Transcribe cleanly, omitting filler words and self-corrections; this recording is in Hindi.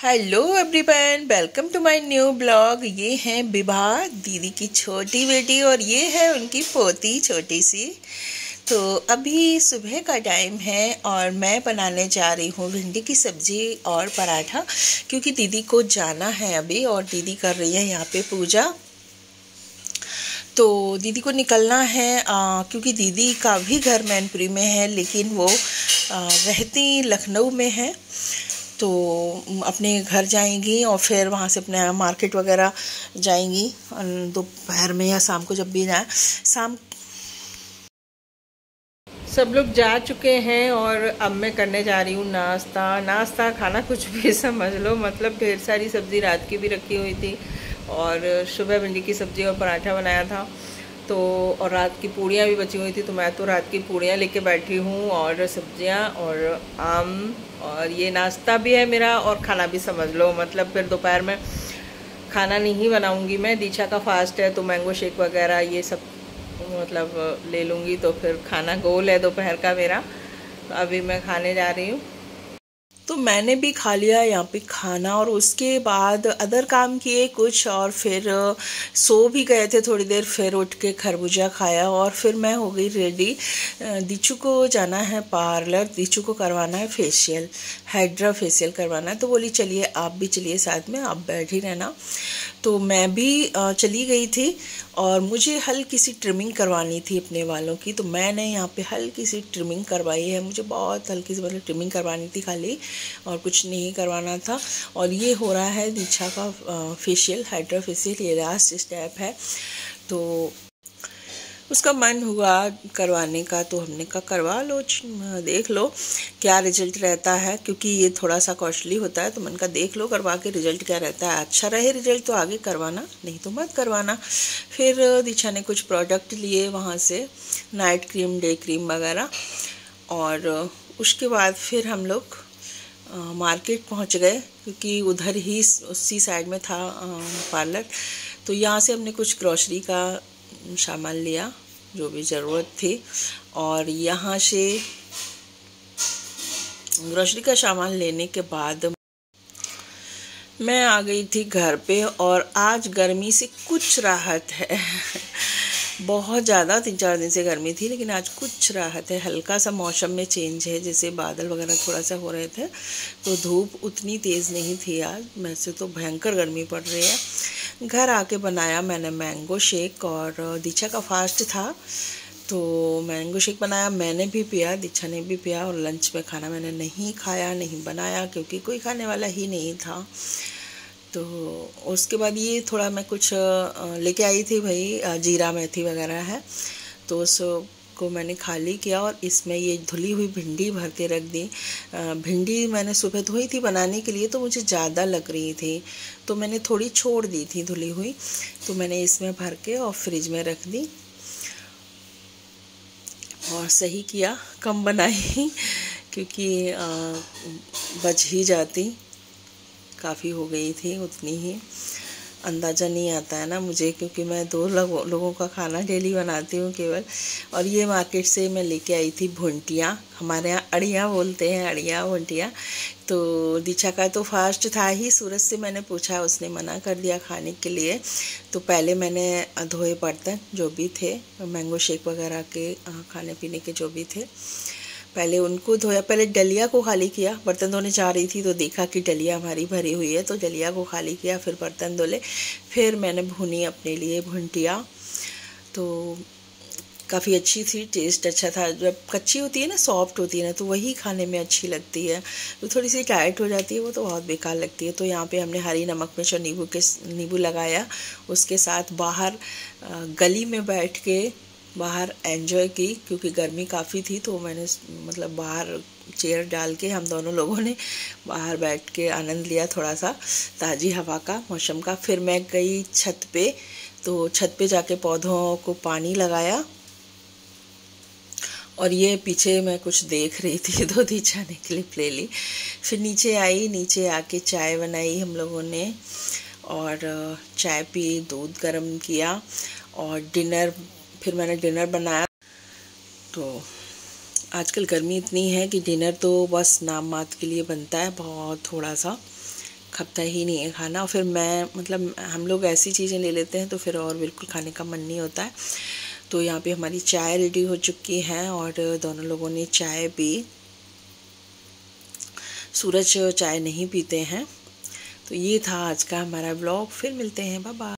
Hello everyone, welcome to my new blog. ये हैं विभा, दीदी की छोटी बेटी, और ये है उनकी पोती छोटी सी। तो अभी सुबह का टाइम है और मैं बनाने जा रही हूँ भिंडी की सब्ज़ी और पराठा, क्योंकि दीदी को जाना है अभी और दीदी कर रही है यहाँ पे पूजा। तो दीदी को निकलना है क्योंकि दीदी का भी घर मैनपुरी में है, लेकिन वो रहती लखनऊ में है। तो अपने घर जाएंगी और फिर वहाँ से अपने मार्केट वगैरह जाएंगी दोपहर में या शाम को, जब भी जाए। शाम सब लोग जा चुके हैं और अब मैं करने जा रही हूँ नाश्ता खाना कुछ भी समझ लो। मतलब ढेर सारी सब्ज़ी रात की भी रखी हुई थी और सुबह भिंडी की सब्ज़ी और पराठा बनाया था, तो और रात की पूड़ियाँ भी बची हुई थी। तो मैं तो रात की पूड़ियाँ लेके बैठी हूँ और सब्जियाँ और आम, और ये नाश्ता भी है मेरा और खाना भी समझ लो। मतलब फिर दोपहर में खाना नहीं बनाऊँगी मैं, दीक्षा का फास्ट है तो मैंगो शेक वगैरह ये सब मतलब ले लूँगी। तो फिर खाना गोल है दोपहर का मेरा। तो अभी मैं खाने जा रही हूँ। तो मैंने भी खा लिया यहाँ पे खाना और उसके बाद अदर काम किए कुछ, और फिर सो भी गए थे थोड़ी देर। फिर उठ के खरबूजा खाया और फिर मैं हो गई रेडी। दीचू को जाना है पार्लर, दीचू को करवाना है फेशियल, हाइड्रा फेशियल करवाना है। तो बोली चलिए आप भी चलिए साथ में, आप बैठ ही रहना। तो मैं भी चली गई थी और मुझे हल्की सी ट्रिमिंग करवानी थी अपने बालों की। तो मैंने यहाँ पे हल्की सी ट्रिमिंग करवाई है। मुझे बहुत हल्की सी मतलब ट्रिमिंग करवानी थी खाली, और कुछ नहीं करवाना था। और ये हो रहा है दीक्षा का फेशियल, हाइड्रा फेशियल, ये लास्ट स्टेप है। तो उसका मन हुआ करवाने का, तो हमने कहा करवा लो, देख लो क्या रिजल्ट रहता है, क्योंकि ये थोड़ा सा कॉस्टली होता है। तो मन का देख लो करवा के रिजल्ट क्या रहता है, अच्छा रहे रिजल्ट तो आगे करवाना, नहीं तो मत करवाना। फिर दीक्षा ने कुछ प्रोडक्ट लिए वहाँ से, नाइट क्रीम, डे क्रीम वगैरह, और उसके बाद फिर हम लोग मार्केट पहुँच गए, क्योंकि उधर ही उसी साइड में था पार्लर। तो यहाँ से हमने कुछ ग्रॉसरी का सामान लिया जो भी ज़रूरत थी, और यहाँ से ग्रॉसरी का सामान लेने के बाद मैं आ गई थी घर पे। और आज गर्मी से कुछ राहत है बहुत ज़्यादा 3-4 दिन से गर्मी थी, लेकिन आज कुछ राहत है। हल्का सा मौसम में चेंज है, जैसे बादल वगैरह थोड़ा सा हो रहे थे, तो धूप उतनी तेज़ नहीं थी आज। वैसे तो भयंकर गर्मी पड़ रही है। घर आके बनाया मैंने मैंगो शेक, और दीक्षा का फास्ट था तो मैंगो शेक बनाया, मैंने भी पिया, दीक्षा ने भी पिया। और लंच में खाना मैंने नहीं खाया, नहीं बनाया, क्योंकि कोई खाने वाला ही नहीं था। तो उसके बाद ये थोड़ा मैं कुछ लेके आई थी भाई, जीरा मेथी वगैरह है, तो उसको मैंने खाली किया। और इसमें ये धुली हुई भिंडी भर के रख दी। भिंडी मैंने सुबह धोई थी बनाने के लिए, तो मुझे ज़्यादा लग रही थी, तो मैंने थोड़ी छोड़ दी थी धुली हुई। तो मैंने इसमें भर के और फ्रिज में रख दी, और सही किया, कम बनाई क्योंकि बच ही जाती, काफ़ी हो गई थी उतनी ही। अंदाज़ा नहीं आता है ना मुझे, क्योंकि मैं 2 लोगों का खाना डेली बनाती हूँ केवल। और ये मार्केट से मैं लेके आई थी भुंटियाँ, हमारे यहाँ अड़ियाँ बोलते हैं, अड़ियाँ भुंटियाँ। तो दीक्षा का तो फास्ट था ही, सूरज से मैंने पूछा, उसने मना कर दिया खाने के लिए। तो पहले मैंने धोए बर्तन जो भी थे, मैंगो शेक वगैरह के खाने पीने के जो भी थे, पहले उनको धोया। पहले डलिया को खाली किया, बर्तन धोने जा रही थी तो देखा कि डलिया हमारी भरी हुई है, तो डलिया को खाली किया, फिर बर्तन धोले। फिर मैंने भुनी अपने लिए भुंटिया, तो काफ़ी अच्छी थी, टेस्ट अच्छा था। जब कच्ची होती है ना, सॉफ्ट होती है ना, तो वही खाने में अच्छी लगती है। तो थोड़ी सी टाइट हो जाती है वो तो बहुत बेकार लगती है। तो यहाँ पे हमने हरी नमक मिर्च और नींबू लगाया, उसके साथ बाहर गली में बैठ के बाहर एंजॉय की, क्योंकि गर्मी काफ़ी थी। तो मैंने मतलब बाहर चेयर डाल के हम दोनों लोगों ने बाहर बैठ के आनंद लिया थोड़ा सा ताज़ी हवा का, मौसम का। फिर मैं गई छत पे, तो छत पे जाके पौधों को पानी लगाया। और ये पीछे मैं कुछ देख रही थी तो दीक्षा ने क्लिप ले ली। फिर नीचे आई, नीचे आके चाय बनाई हम लोगों ने, और चाय पी, दूध गर्म किया, और फिर मैंने डिनर बनाया। तो आजकल गर्मी इतनी है कि डिनर तो बस नाम मात्र के लिए बनता है, बहुत थोड़ा सा खपता ही नहीं है खाना। और फिर मैं मतलब हम लोग ऐसी चीज़ें ले लेते हैं तो फिर और बिल्कुल खाने का मन नहीं होता है। तो यहाँ पे हमारी चाय रेडी हो चुकी है और दोनों लोगों ने चाय पी। सूरज चाय नहीं पीते हैं। तो ये था आज का हमारा ब्लॉग। फिर मिलते हैं, बाय बाय।